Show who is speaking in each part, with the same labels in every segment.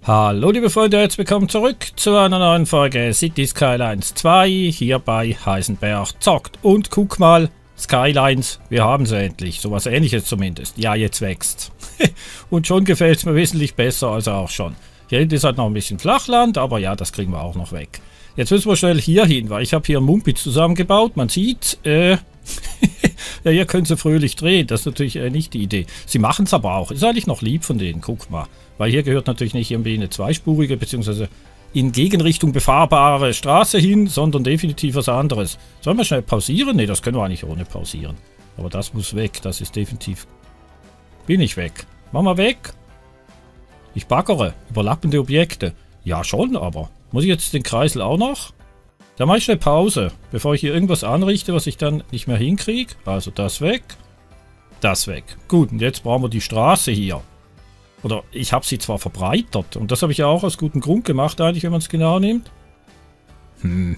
Speaker 1: Hallo liebe Freunde, herzlich willkommen zurück zu einer neuen Folge Cities Skylines 2 hier bei Heisenberg zockt. Und guck mal, Skylines, wir haben sie endlich, sowas ähnliches zumindest. Ja, jetzt wächst. Und schon gefällt es mir wesentlich besser als auch schon. Hier hinten ist halt noch ein bisschen Flachland, aber ja, das kriegen wir auch noch weg. Jetzt müssen wir schnell hier hin, weil ich habe hier einen Mumpitz zusammengebaut, man sieht, ja, hier können sie fröhlich drehen, das ist natürlich nicht die Idee. Sie machen es aber auch, ist eigentlich noch lieb von denen, guck mal. Weil hier gehört natürlich nicht irgendwie eine zweispurige bzw. in Gegenrichtung befahrbare Straße hin, sondern definitiv was anderes. Sollen wir schnell pausieren? Ne, das können wir eigentlich ohne pausieren. Aber das muss weg, das ist definitiv... Bin ich weg. Mach mal weg. Ich baggere. Überlappende Objekte. Ja schon, aber... Muss ich jetzt den Kreisel auch noch? Da mache ich schnell Pause, bevor ich hier irgendwas anrichte, was ich dann nicht mehr hinkriege. Also das weg. Das weg. Gut, und jetzt brauchen wir die Straße hier. Oder ich habe sie zwar verbreitert. Und das habe ich ja auch aus gutem Grund gemacht, eigentlich, wenn man es genau nimmt. Nehmen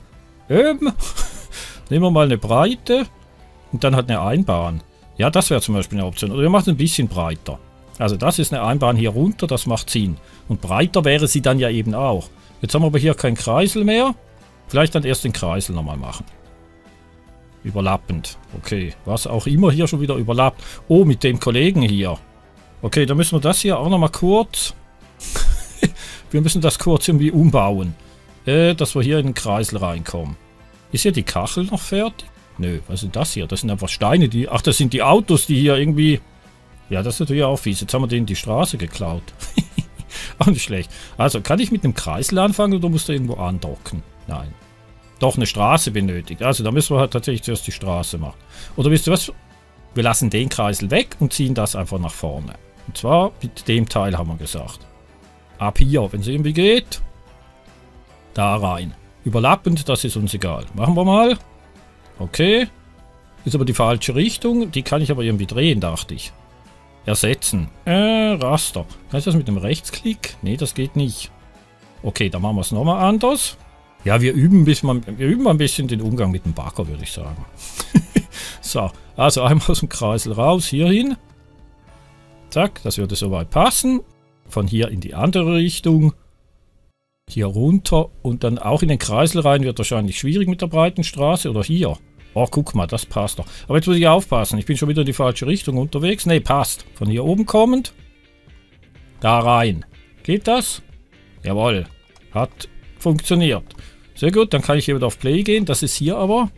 Speaker 1: wir mal eine Breite. Und dann halt eine Einbahn. Ja, das wäre zum Beispiel eine Option. Oder wir machen es ein bisschen breiter. Also das ist eine Einbahn hier runter, das macht Sinn. Und breiter wäre sie dann ja eben auch. Jetzt haben wir aber hier keinen Kreisel mehr. Vielleicht dann erst den Kreisel nochmal machen. Überlappend. Okay, was auch immer hier schon wieder überlappt. Oh, mit dem Kollegen hier. Okay, dann müssen wir das hier auch nochmal kurz... wir müssen das kurz irgendwie umbauen. Dass wir hier in den Kreisel reinkommen. Ist hier die Kachel noch fertig? Nö, was ist das hier? Das sind einfach Steine, die... Ach, das sind die Autos, die hier irgendwie... Ja, das ist natürlich auch fies. Jetzt haben wir denen die Straße geklaut. Auch nicht schlecht. Also, kann ich mit einem Kreisel anfangen oder muss der irgendwo andocken? Nein. Doch, eine Straße benötigt. Also, da müssen wir halt tatsächlich zuerst die Straße machen. Oder wisst ihr was? Wir lassen den Kreisel weg und ziehen das einfach nach vorne. Und zwar mit dem Teil haben wir gesagt. Ab hier, wenn es irgendwie geht. Da rein. Überlappend, das ist uns egal. Machen wir mal. Okay. Ist aber die falsche Richtung. Die kann ich aber irgendwie drehen, dachte ich. Ersetzen. Raster. Kann ich das mit dem Rechtsklick? Nee, das geht nicht. Okay, dann machen wir es nochmal anders. Ja, wir üben mal ein bisschen den Umgang mit dem Bagger, würde ich sagen. So, also einmal aus dem Kreisel raus, hier hin. Zack, das würde soweit passen. Von hier in die andere Richtung. Hier runter und dann auch in den Kreisel rein. Wird wahrscheinlich schwierig mit der breiten Straße. Oder hier. Oh, guck mal, das passt doch. Aber jetzt muss ich aufpassen. Ich bin schon wieder in die falsche Richtung unterwegs. Ne, passt. Von hier oben kommend. Da rein. Geht das? Jawohl. Hat funktioniert. Sehr gut, dann kann ich hier wieder auf Play gehen. Das ist hier aber...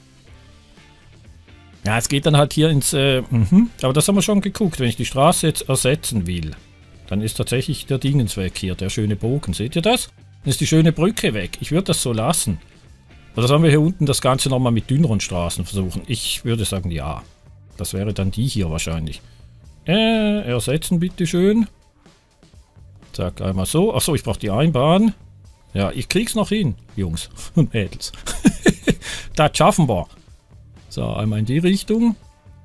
Speaker 1: Ja, es geht dann halt hier ins... Aber das haben wir schon geguckt. Wenn ich die Straße jetzt ersetzen will, dann ist tatsächlich der Dingens weg hier. Der schöne Bogen. Seht ihr das? Dann ist die schöne Brücke weg. Ich würde das so lassen. Oder sollen wir hier unten das Ganze nochmal mit dünneren Straßen versuchen? Ich würde sagen, ja. Das wäre dann die hier wahrscheinlich. Ersetzen bitte schön. Zack, einmal so. Achso, ich brauche die Einbahn. Ja, ich krieg's noch hin, Jungs und Mädels. Das schaffen wir. So, einmal in die Richtung.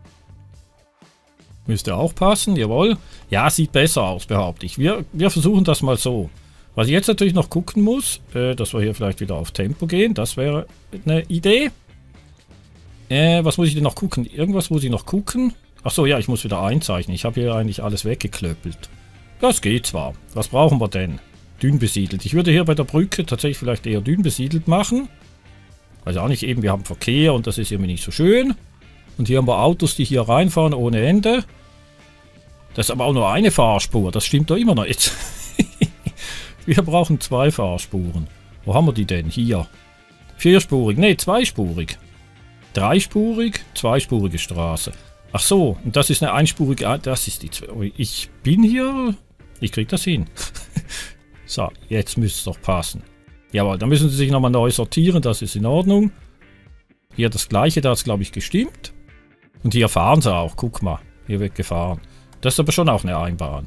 Speaker 1: Müsste auch passen, jawohl. Ja, sieht besser aus, behaupte ich. Wir versuchen das mal so. Was ich jetzt natürlich noch gucken muss, dass wir hier vielleicht wieder auf Tempo gehen. Das wäre eine Idee. Was muss ich denn noch gucken? Irgendwas muss ich noch gucken. Achso, ja, ich muss wieder einzeichnen. Ich habe hier eigentlich alles weggeklöppelt. Das geht zwar. Was brauchen wir denn? Dünn besiedelt. Ich würde hier bei der Brücke tatsächlich vielleicht eher dünn besiedelt machen. Also auch nicht eben, wir haben Verkehr und das ist irgendwie nicht so schön. Und hier haben wir Autos, die hier reinfahren ohne Ende. Das ist aber auch nur eine Fahrspur. Das stimmt doch immer noch jetzt. Wir brauchen 2 Fahrspuren. Wo haben wir die denn? Hier. 4-spurig. Ne, 2-spurig. 3-spurig, 2-spurige Straße. Ach so, und das ist eine einspurige... Das ist die... Ich bin hier... Ich krieg das hin. So, jetzt müsste es doch passen. Jawohl, dann müssen sie sich nochmal neu sortieren. Das ist in Ordnung. Hier das gleiche, da hat es glaube ich gestimmt. Und hier fahren sie auch. Guck mal, hier wird gefahren. Das ist aber schon auch eine Einbahn.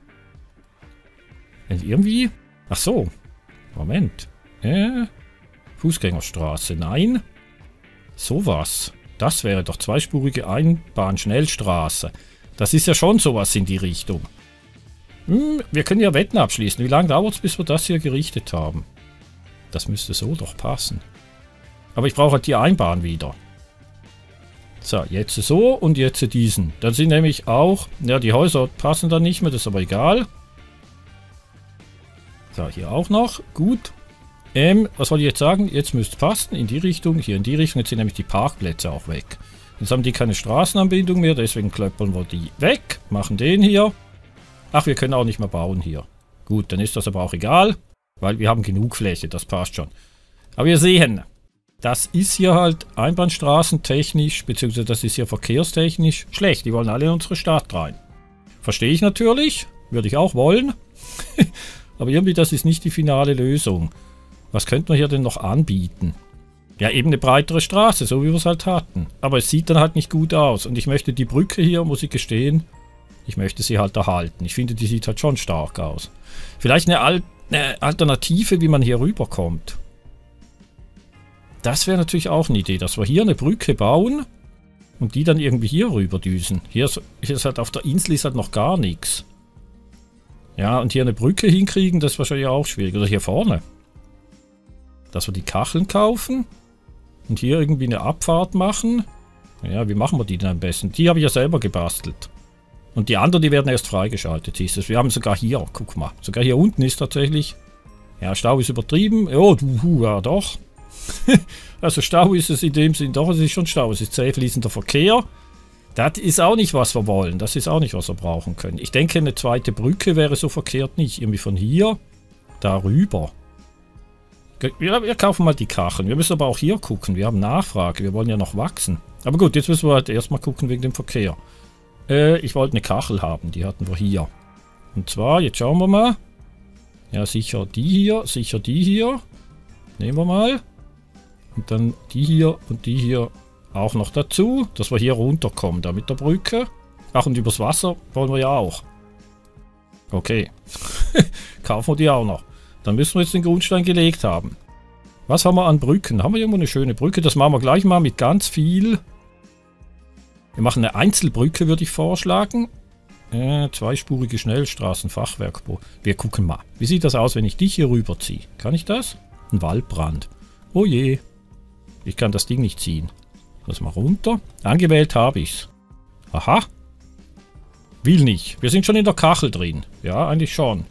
Speaker 1: Und irgendwie... Ach so. Moment. Fußgängerstraße. Nein. Sowas. Das wäre doch 2-spurige Einbahn-Schnellstraße. Das ist ja schon sowas in die Richtung. Wir können ja Wetten abschließen. Wie lange dauert es, bis wir das hier gerichtet haben? Das müsste so doch passen. Aber ich brauche halt die Einbahn wieder. So, jetzt so und jetzt diesen. Dann sind nämlich auch... Ja, die Häuser passen dann nicht mehr, das ist aber egal. So, hier auch noch. Gut. Was wollte ich jetzt sagen? Jetzt müsste es passen. In die Richtung, hier in die Richtung. Jetzt sind nämlich die Parkplätze auch weg. Jetzt haben die keine Straßenanbindung mehr, deswegen klöppeln wir die weg. Machen den hier. Ach, wir können auch nicht mehr bauen hier. Gut, dann ist das aber auch egal, weil wir haben genug Fläche, das passt schon. Aber wir sehen, das ist hier halt einbahnstraßentechnisch, beziehungsweise das ist hier verkehrstechnisch schlecht. Die wollen alle in unsere Stadt rein. Verstehe ich natürlich, würde ich auch wollen. Aber irgendwie, das ist nicht die finale Lösung. Was könnte man hier denn noch anbieten? Ja, eben eine breitere Straße, so wie wir es halt hatten. Aber es sieht dann halt nicht gut aus. Und ich möchte die Brücke hier, muss ich gestehen, ich möchte sie halt erhalten. Ich finde, die sieht halt schon stark aus. Vielleicht eine Alternative, wie man hier rüberkommt. Das wäre natürlich auch eine Idee, dass wir hier eine Brücke bauen und die dann irgendwie hier rüber düsen. Hier ist halt auf der Insel ist halt noch gar nichts. Ja, und hier eine Brücke hinkriegen, das ist wahrscheinlich auch schwierig. Oder hier vorne. Dass wir die Kacheln kaufen und hier irgendwie eine Abfahrt machen. Ja, wie machen wir die denn am besten? Die habe ich ja selber gebastelt. Und die anderen, die werden erst freigeschaltet, hieß es. Wir haben sogar hier, guck mal, sogar hier unten ist tatsächlich... Ja, Stau ist übertrieben. Oh, ja doch. Also Stau ist es in dem Sinn, doch, es ist schon Stau. Es ist zäh fließender Verkehr. Das ist auch nicht, was wir wollen. Das ist auch nicht, was wir brauchen können. Ich denke, eine zweite Brücke wäre so verkehrt nicht. Irgendwie von hier darüber. Ja, wir kaufen mal die Kacheln. Wir müssen aber auch hier gucken. Wir haben Nachfrage. Wir wollen ja noch wachsen. Aber gut, jetzt müssen wir halt erstmal gucken wegen dem Verkehr. Ich wollte eine Kachel haben. Die hatten wir hier. Und zwar, jetzt schauen wir mal. Ja, sicher die hier. Sicher die hier. Nehmen wir mal. Und dann die hier und die hier auch noch dazu. Dass wir hier runterkommen. Da mit der Brücke. Ach, und übers Wasser wollen wir ja auch. Okay. Kaufen wir die auch noch. Dann müssen wir jetzt den Grundstein gelegt haben. Was haben wir an Brücken? Haben wir irgendwo eine schöne Brücke? Das machen wir gleich mal mit ganz viel. Wir machen eine Einzelbrücke, würde ich vorschlagen. Zweispurige Schnellstraßenfachwerkbau. Wir gucken mal. Wie sieht das aus, wenn ich dich hier rüberziehe? Kann ich das? Ein Waldbrand. Oh je. Ich kann das Ding nicht ziehen. Lass mal runter. Angewählt habe ich's. Aha. Will nicht. Wir sind schon in der Kachel drin. Ja, eigentlich schon.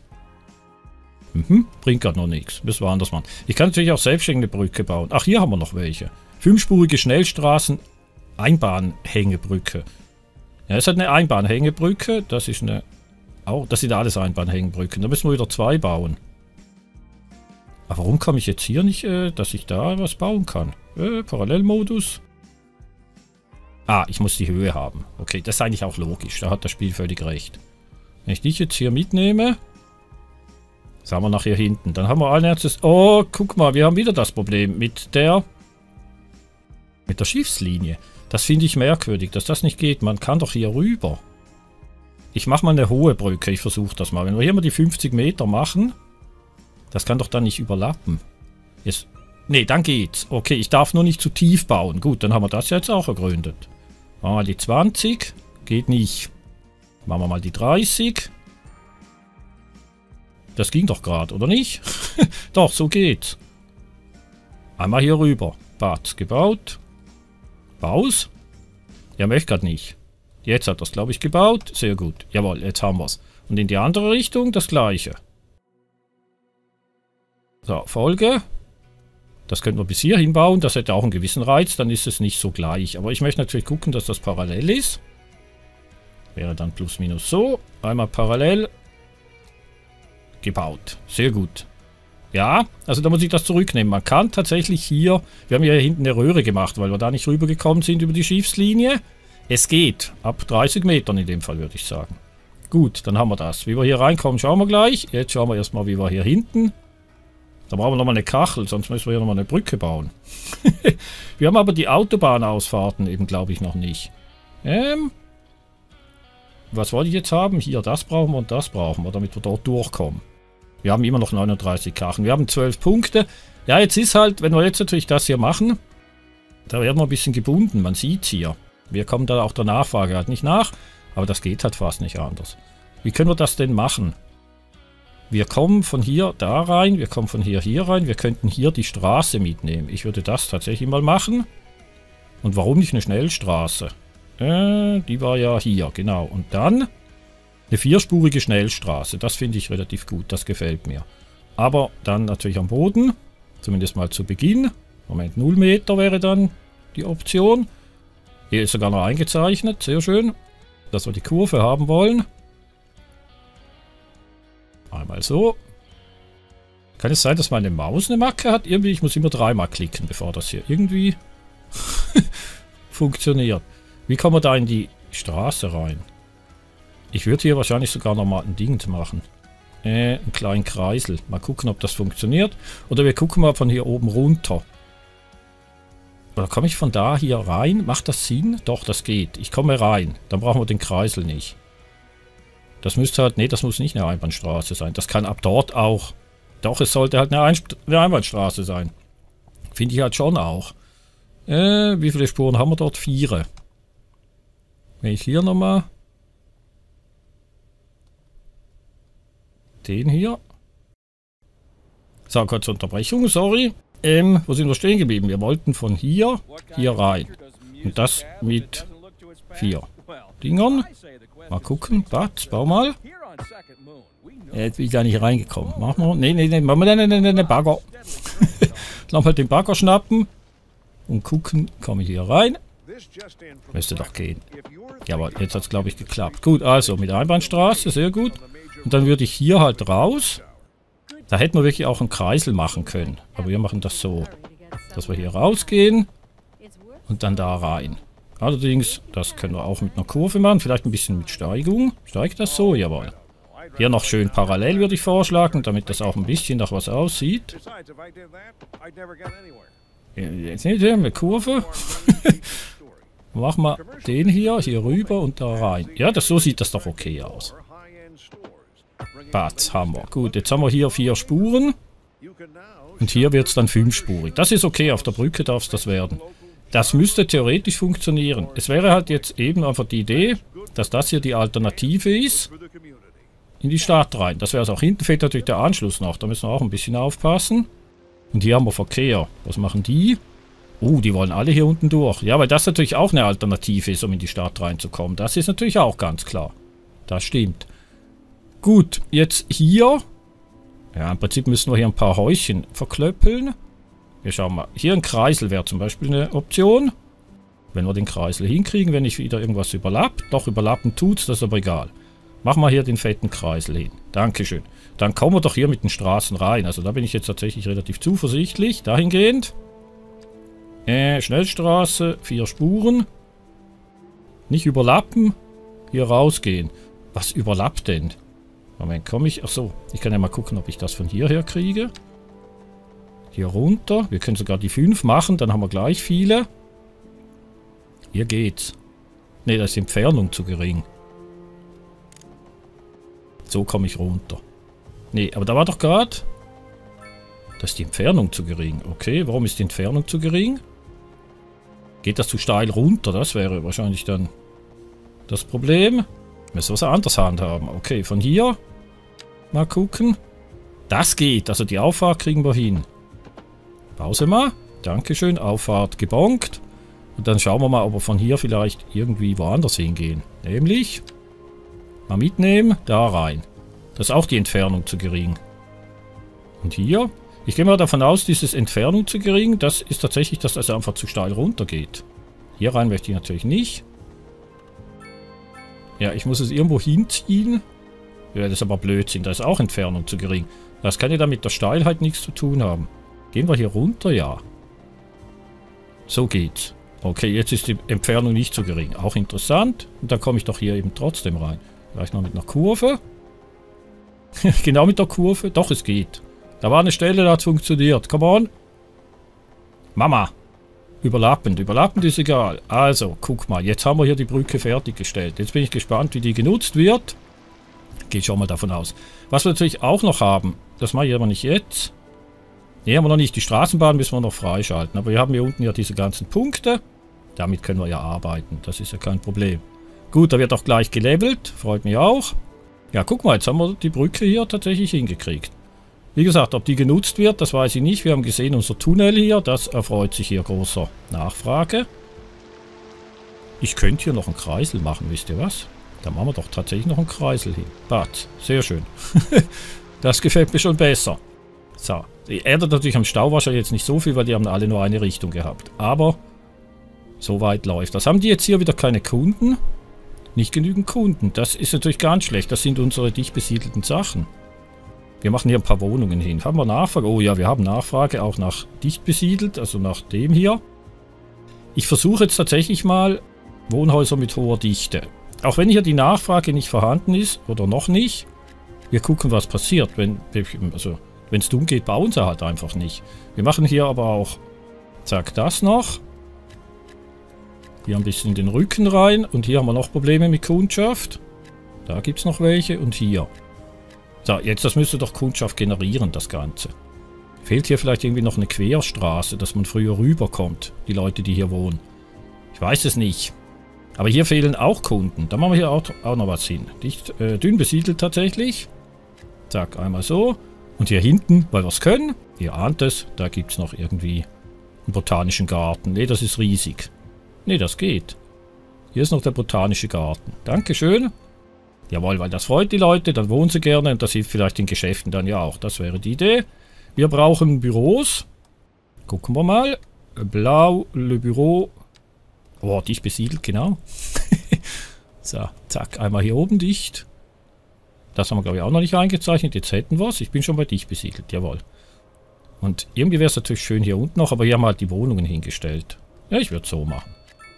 Speaker 1: Bringt gerade noch nichts. Müssen wir anders machen. Ich kann natürlich auch selbstständig eine Brücke bauen. Ach, hier haben wir noch welche. 5-spurige Schnellstraßen. Einbahnhängebrücke. Ja, es hat eine Einbahnhängebrücke. Das ist eine... Oh, das sind alles Einbahnhängebrücken. Da müssen wir wieder 2 bauen. Aber warum komme ich jetzt hier nicht, dass ich da was bauen kann? Parallelmodus. Ah, ich muss die Höhe haben. Okay, das ist eigentlich auch logisch. Da hat das Spiel völlig recht. Wenn ich dich jetzt hier mitnehme... Das haben wir nachher hinten. Dann haben wir allen Ernstes... Oh, guck mal, wir haben wieder das Problem mit der Schiffslinie. Das finde ich merkwürdig, dass das nicht geht. Man kann doch hier rüber. Ich mache mal eine hohe Brücke. Ich versuche das mal. Wenn wir hier mal die 50 Meter machen, das kann doch dann nicht überlappen. Jetzt, nee, dann geht's. Okay, ich darf nur nicht zu tief bauen. Gut, dann haben wir das jetzt auch ergründet. Machen wir mal die 20. Geht nicht. Machen wir mal die 30. Das ging doch gerade, oder nicht? Doch, so geht's. Einmal hier rüber. Bad gebaut. Baus. Ja, möchte gerade nicht. Jetzt hat er es, glaube ich, gebaut. Sehr gut. Jawohl, jetzt haben wir es. Und in die andere Richtung das gleiche. So, Folge. Das könnten wir bis hier hinbauen. Das hätte auch einen gewissen Reiz. Dann ist es nicht so gleich. Aber ich möchte natürlich gucken, dass das parallel ist. Wäre dann plus minus so. Einmal parallel. Gebaut. Sehr gut. Ja, also da muss ich das zurücknehmen. Man kann tatsächlich hier... Wir haben ja hier hinten eine Röhre gemacht, weil wir da nicht rübergekommen sind über die Schiffslinie. Es geht. Ab 30 Metern in dem Fall, würde ich sagen. Gut, dann haben wir das. Wie wir hier reinkommen, schauen wir gleich. Jetzt schauen wir erstmal, wie wir hier hinten... Da brauchen wir nochmal eine Kachel, sonst müssen wir hier nochmal eine Brücke bauen. Wir haben aber die Autobahnausfahrten eben, glaube ich, noch nicht. Was wollte ich jetzt haben? Hier, das brauchen wir und das brauchen wir, damit wir dort durchkommen. Wir haben immer noch 39 Kacheln. Wir haben 12 Punkte. Ja, jetzt ist halt, wenn wir jetzt natürlich das hier machen, da werden wir ein bisschen gebunden. Man sieht es hier. Wir kommen da auch der Nachfrage halt nicht nach, aber das geht halt fast nicht anders. Wie können wir das denn machen? Wir kommen von hier da rein, wir kommen von hier rein. Wir könnten hier die Straße mitnehmen. Ich würde das tatsächlich mal machen. Und warum nicht eine Schnellstraße? Die war ja hier, genau. Und dann eine 4-spurige Schnellstraße. Das finde ich relativ gut, das gefällt mir. Aber dann natürlich am Boden. Zumindest mal zu Beginn. Moment, 0 Meter wäre dann die Option. Hier ist sogar noch eingezeichnet. Sehr schön. Dass wir die Kurve haben wollen. Einmal so. Kann es sein, dass meine Maus eine Macke hat? Irgendwie, ich muss immer 3-mal klicken, bevor das hier irgendwie funktioniert. Wie kommen wir da in die Straße rein? Ich würde hier wahrscheinlich sogar noch mal ein Ding machen. Einen kleinen Kreisel. Mal gucken, ob das funktioniert. Oder wir gucken mal von hier oben runter. Oder komme ich von da hier rein? Macht das Sinn? Doch, das geht. Ich komme rein. Dann brauchen wir den Kreisel nicht. Das müsste halt... Ne, das muss nicht eine Einbahnstraße sein. Das kann ab dort auch. Doch, es sollte halt eine Einbahnstraße sein. Finde ich halt schon auch. Wie viele Spuren haben wir dort? 4. Wenn ich hier nochmal... Den hier. So, kurze Unterbrechung, sorry. Wo sind wir stehen geblieben? Wir wollten von hier rein. Und das mit 4 Dingern. Mal gucken. Batz, bau mal. Jetzt bin ich da nicht reingekommen. Machen wir. Nee. Machen wir den Bagger. Lass mal den Bagger schnappen. Und gucken. Komme ich hier rein. Müsste doch gehen. Ja, aber jetzt hat es, glaube ich, geklappt. Gut, also mit Einbahnstraße. Sehr gut. Und dann würde ich hier halt raus. Da hätten wir wirklich auch einen Kreisel machen können. Aber wir machen das so, dass wir hier rausgehen und dann da rein. Allerdings, das können wir auch mit einer Kurve machen. Vielleicht ein bisschen mit Steigung. Steigt das so? Jawohl. Hier noch schön parallel würde ich vorschlagen, damit das auch ein bisschen nach was aussieht. Jetzt nicht eine Kurve. Machen wir den hier rüber und da rein. Ja, so sieht das doch okay aus. Batz, haben wir. Gut, jetzt haben wir hier 4 Spuren. Und hier wird es dann 5-spurig. Das ist okay, auf der Brücke darf es das werden. Das müsste theoretisch funktionieren. Es wäre halt jetzt eben einfach die Idee, dass das hier die Alternative ist. In die Stadt rein. Das wäre es auch. Hinten fehlt natürlich der Anschluss noch. Da müssen wir auch ein bisschen aufpassen. Und hier haben wir Verkehr. Was machen die? Die wollen alle hier unten durch. Ja, weil das natürlich auch eine Alternative ist, um in die Stadt reinzukommen. Das ist natürlich auch ganz klar. Das stimmt. Gut, jetzt hier. Ja, im Prinzip müssen wir hier ein paar Häuschen verklöppeln. Wir schauen mal. Hier ein Kreisel wäre zum Beispiel eine Option. Wenn wir den Kreisel hinkriegen, wenn nicht wieder irgendwas überlappt. Doch, überlappen tut's, das ist aber egal. Machen wir hier den fetten Kreisel hin. Dankeschön. Dann kommen wir doch hier mit den Straßen rein. Also da bin ich jetzt tatsächlich relativ zuversichtlich. Dahingehend. Schnellstraße, 4 Spuren. Nicht überlappen. Hier rausgehen. Was überlappt denn? Moment, komme ich... Achso, ich kann ja mal gucken, ob ich das von hierher kriege. Hier runter. Wir können sogar die 5 machen, dann haben wir gleich viele. Hier geht's. Ne, da ist die Entfernung zu gering. So komme ich runter. Ne, aber da war doch gerade... Da ist die Entfernung zu gering. Okay, warum ist die Entfernung zu gering? Geht das zu steil runter? Das wäre wahrscheinlich dann das Problem. Müssen wir was anderes handhaben. Okay, von hier mal gucken. Das geht. Also die Auffahrt kriegen wir hin. Pause mal. Dankeschön. Auffahrt gebonkt. Und dann schauen wir mal, ob wir von hier vielleicht irgendwie woanders hingehen. Nämlich mal mitnehmen. Da rein. Das ist auch die Entfernung zu gering. Und hier. Ich gehe mal davon aus, dieses Entfernung zu gering, das ist tatsächlich, dass das einfach zu steil runter geht. Hier rein möchte ich natürlich nicht. Ja, ich muss es irgendwo hinziehen. Ja, das ist aber Blödsinn. Da ist auch Entfernung zu gering. Das kann ja dann mit der Steilheit nichts zu tun haben. Gehen wir hier runter? Ja. So geht's. Okay, jetzt ist die Entfernung nicht zu gering. Auch interessant. Und dann komme ich doch hier eben trotzdem rein. Vielleicht noch mit einer Kurve. Genau mit der Kurve. Doch, es geht. Da war eine Stelle, da hat es funktioniert. Come on. Mama. Überlappend. Überlappend ist egal. Also, guck mal. Jetzt haben wir hier die Brücke fertiggestellt. Jetzt bin ich gespannt, wie die genutzt wird. Geht schon mal davon aus. Was wir natürlich auch noch haben, das mache ich aber nicht jetzt. Ne, haben wir noch nicht. Die Straßenbahn müssen wir noch freischalten. Aber wir haben hier unten ja diese ganzen Punkte. Damit können wir ja arbeiten. Das ist ja kein Problem. Gut, da wird auch gleich gelevelt. Freut mich auch. Ja, guck mal. Jetzt haben wir die Brücke hier tatsächlich hingekriegt. Wie gesagt, ob die genutzt wird, das weiß ich nicht. Wir haben gesehen, unser Tunnel hier, das erfreut sich hier großer Nachfrage. Ich könnte hier noch einen Kreisel machen, wisst ihr was? Da machen wir doch tatsächlich noch einen Kreisel hin. Bad, sehr schön. Das gefällt mir schon besser. So. Die ändert natürlich am Stauwascher jetzt nicht so viel, weil die haben alle nur eine Richtung gehabt. Aber so weit läuft das. Haben die jetzt hier wieder keine Kunden? Nicht genügend Kunden. Das ist natürlich ganz schlecht. Das sind unsere dicht besiedelten Sachen. Wir machen hier ein paar Wohnungen hin. Haben wir Nachfrage? Oh ja, wir haben Nachfrage auch nach dicht besiedelt, also nach dem hier. Ich versuche jetzt tatsächlich mal Wohnhäuser mit hoher Dichte. Auch wenn hier die Nachfrage nicht vorhanden ist oder noch nicht. Wir gucken, was passiert. Wenn es dumm geht, bauen sie halt einfach nicht. Wir machen hier aber auch, zack, das noch. Hier ein bisschen in den Rücken rein. Und hier haben wir noch Probleme mit Kundschaft. Da gibt es noch welche. Und hier. So, jetzt, das müsste doch Kundschaft generieren, das Ganze. Fehlt hier vielleicht irgendwie noch eine Querstraße, dass man früher rüberkommt, die Leute, die hier wohnen. Ich weiß es nicht. Aber hier fehlen auch Kunden. Da machen wir hier auch noch was hin. Dicht, dünn besiedelt tatsächlich. Zack, einmal so. Und hier hinten, weil wir es können, ihr ahnt es, da gibt es noch irgendwie einen botanischen Garten. Ne, das ist riesig. Ne, das geht. Hier ist noch der botanische Garten. Dankeschön. Jawohl, weil das freut die Leute, dann wohnen sie gerne und das hilft vielleicht den Geschäften dann ja auch. Das wäre die Idee. Wir brauchen Büros. Gucken wir mal. Blau, Le Büro. Oh, dicht besiedelt, genau. So, zack, einmal hier oben dicht. Das haben wir, glaube ich, auch noch nicht eingezeichnet. Jetzt hätten wir es. Ich bin schon bei dicht besiedelt, jawohl. Und irgendwie wäre es natürlich schön hier unten noch, aber hier haben wir halt die Wohnungen hingestellt. Ja, ich würde es so machen.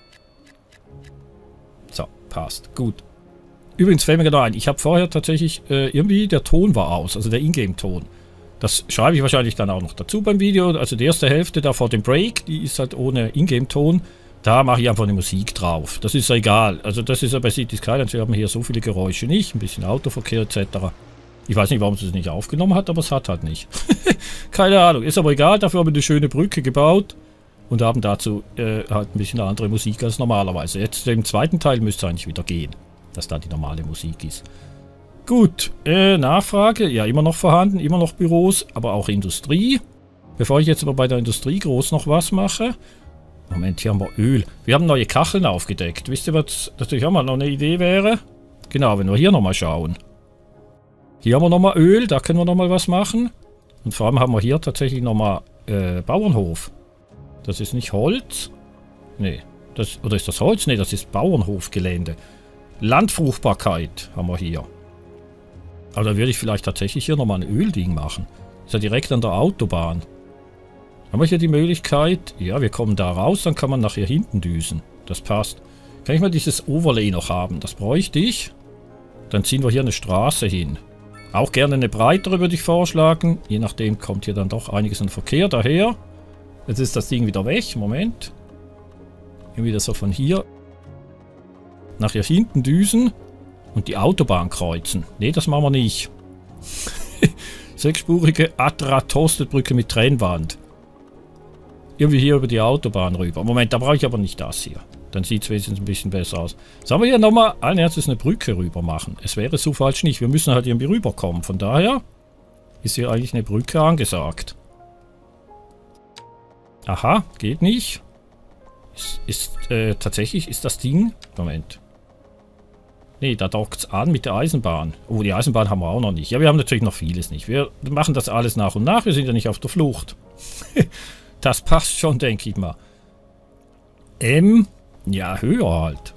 Speaker 1: So, passt. Gut. Übrigens fällt mir gerade ein, ich habe vorher tatsächlich irgendwie, der Ton war aus, also der Ingame-Ton. Das schreibe ich wahrscheinlich dann auch noch dazu beim Video. Also die erste Hälfte da vor dem Break, die ist halt ohne Ingame-Ton. Da mache ich einfach eine Musik drauf. Das ist ja egal. Also das ist ja bei Cities Skylines, wir haben hier so viele Geräusche nicht. Ein bisschen Autoverkehr etc. Ich weiß nicht, warum es das nicht aufgenommen hat, aber es hat halt nicht. Keine Ahnung, ist aber egal. Dafür haben wir eine schöne Brücke gebaut. Und haben dazu halt ein bisschen eine andere Musik als normalerweise. Jetzt im zweiten Teil müsste es eigentlich wieder gehen, dass da die normale Musik ist. Gut, Nachfrage, ja immer noch vorhanden, immer noch Büros, aber auch Industrie. Bevor ich jetzt aber bei der Industrie groß noch was mache. Moment, hier haben wir Öl. Wir haben neue Kacheln aufgedeckt. Wisst ihr, was natürlich auch mal noch eine Idee wäre? Genau, wenn wir hier nochmal schauen. Hier haben wir nochmal Öl, da können wir nochmal was machen. Und vor allem haben wir hier tatsächlich nochmal Bauernhof. Das ist nicht Holz. Nee, oder ist das Holz? Nee, das ist Bauernhofgelände. Landfruchtbarkeit haben wir hier. Aber da würde ich vielleicht tatsächlich hier nochmal ein Ölding machen. Ist ja direkt an der Autobahn. Haben wir hier die Möglichkeit? Ja, wir kommen da raus, dann kann man nachher hinten düsen. Das passt. Kann ich mal dieses Overlay noch haben? Das bräuchte ich. Dann ziehen wir hier eine Straße hin. Auch gerne eine breitere würde ich vorschlagen. Je nachdem kommt hier dann doch einiges an Verkehr daher. Jetzt ist das Ding wieder weg. Moment. Irgendwie das so von hier nach hier hinten düsen und die Autobahn kreuzen. Ne, das machen wir nicht. Sechsspurige Atra-Toasted-Brücke mit Trennwand. Irgendwie hier über die Autobahn rüber. Moment, da brauche ich aber nicht das hier. Dann sieht es wenigstens ein bisschen besser aus. Sollen wir hier nochmal allen Ernstes eine Brücke rüber machen? Es wäre so falsch nicht. Wir müssen halt irgendwie rüberkommen. Von daher ist hier eigentlich eine Brücke angesagt. Aha, geht nicht. Tatsächlich ist das Ding... Moment. Nee, da dockt es an mit der Eisenbahn. Oh, die Eisenbahn haben wir auch noch nicht. Ja, wir haben natürlich noch vieles nicht. Wir machen das alles nach und nach. Wir sind ja nicht auf der Flucht. Das passt schon, denke ich mal. Ja, höher halt.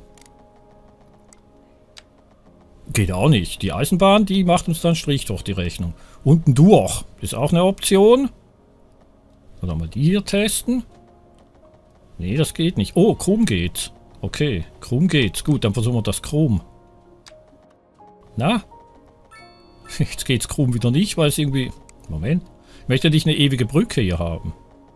Speaker 1: Geht auch nicht. Die Eisenbahn, die macht uns dann Strich durch die Rechnung. Unten durch. Ist auch eine Option. Oder mal die hier testen. Nee, das geht nicht. Oh, krumm geht's. Okay, krumm geht's. Gut, dann versuchen wir das krumm. Na? Jetzt geht's krumm wieder nicht, weil es irgendwie... Moment. Ich möchte nicht eine ewige Brücke hier haben.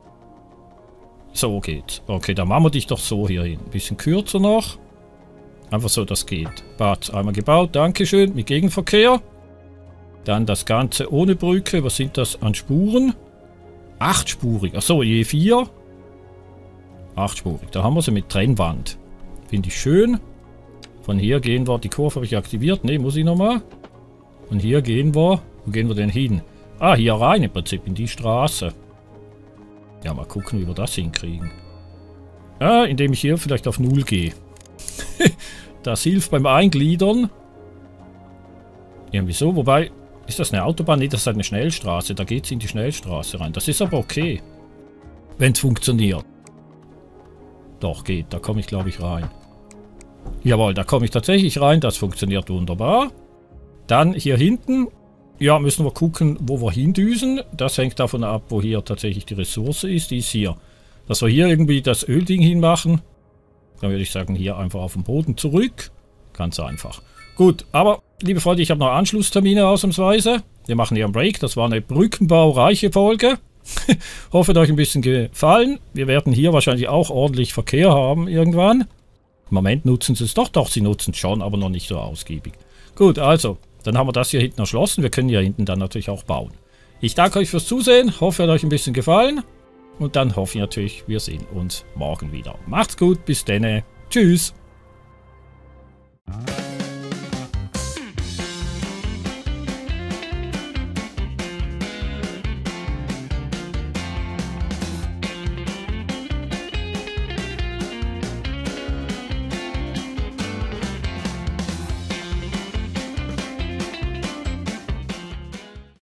Speaker 1: So geht's. Okay, dann machen wir dich doch so hier hin. Ein bisschen kürzer noch. Einfach so, das geht. Bad einmal gebaut. Dankeschön. Mit Gegenverkehr. Dann das Ganze ohne Brücke. Was sind das an Spuren? 8-spurig. Achso, je 4. 8-spurig. Da haben wir sie mit Trennwand. Finde ich schön. Von hier gehen wir... Die Kurve habe ich aktiviert. Ne, muss ich nochmal. Und hier gehen wir... Wo gehen wir denn hin? Ah, hier rein im Prinzip. In die Straße. Ja, mal gucken, wie wir das hinkriegen. Ah, indem ich hier vielleicht auf 0 gehe. Das hilft beim Eingliedern. Irgendwie so, wobei... Ist das eine Autobahn? Nee, das ist eine Schnellstraße. Da geht es in die Schnellstraße rein. Das ist aber okay. Wenn es funktioniert. Doch, geht. Da komme ich, glaube ich, rein. Jawohl, da komme ich tatsächlich rein. Das funktioniert wunderbar. Dann hier hinten. Ja, müssen wir gucken, wo wir hindüsen. Das hängt davon ab, wo hier tatsächlich die Ressource ist. Die ist hier. Dass wir hier irgendwie das Ölding hinmachen. Dann würde ich sagen, hier einfach auf den Boden zurück. Ganz einfach. Gut, aber, liebe Freunde, ich habe noch Anschlusstermine ausnahmsweise. Wir machen hier einen Break. Das war eine brückenbaureiche Folge. Hoffe, es euch ein bisschen gefallen. Wir werden hier wahrscheinlich auch ordentlich Verkehr haben irgendwann. Im Moment nutzen sie es doch. Doch, sie nutzen es schon, aber noch nicht so ausgiebig. Gut, also, dann haben wir das hier hinten erschlossen. Wir können hier hinten dann natürlich auch bauen. Ich danke euch fürs Zusehen. Hoffe, es hat euch ein bisschen gefallen. Und dann hoffe ich natürlich, wir sehen uns morgen wieder. Macht's gut, bis dann. Tschüss.